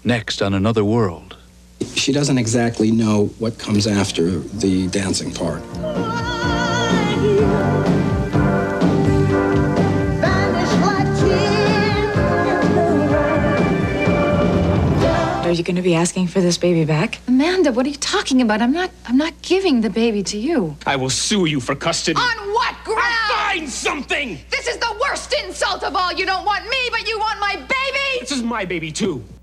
next on Another World. She doesn't exactly know what comes after the dancing part. Are you going to be asking for this baby back? Amanda, what are you talking about? I'm not giving the baby to you. I will sue you for custody. On what ground? I'll find something! This is the worst insult of all. You don't want me, but you want my baby? This is my baby, too.